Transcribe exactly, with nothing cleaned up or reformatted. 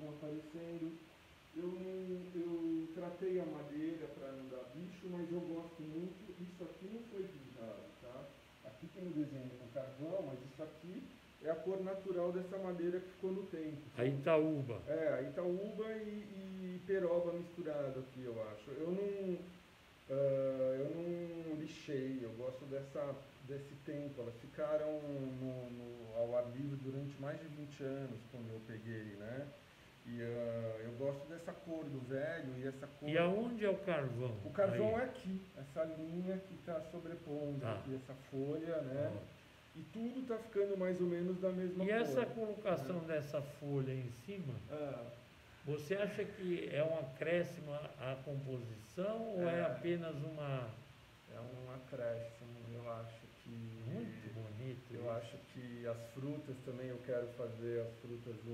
estão aparecendo. Eu, não, eu tratei a madeira para não dar bicho, mas eu gosto muito. Isso aqui não foi pintado, tá? Aqui tem o desenho com carvão, mas isso aqui é a cor natural dessa madeira que ficou no tempo. A Itaúba. É, a Itaúba e, e peroba misturado aqui, eu acho. Eu não, uh, eu não lixei, eu gosto dessa, desse tempo. Elas ficaram no, no, ao ar livre durante mais de vinte anos quando eu peguei, né? E uh, eu gosto dessa cor do velho e essa cor... E aonde é o carvão? O carvão Aí. é aqui, essa linha que está sobrepondo Tá. aqui, essa folha, né? Ó. E tudo está ficando mais ou menos da mesma E cor. essa colocação né? dessa folha em cima, Ah, você acha que é um acréscimo à à composição ou é É. apenas uma... é um acréscimo, eu acho que... Muito bonito Eu isso. acho que as frutas também, eu quero fazer as frutas